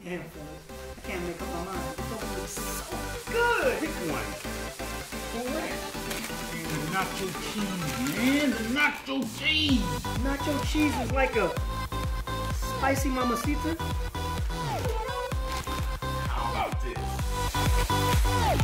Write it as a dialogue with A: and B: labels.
A: handful. I can't make up my mind. It looks so good.
B: Pick one. Correct. And the nacho cheese, man. The nacho cheese.
A: Nacho cheese is like a spicy mamacita.
B: How about this?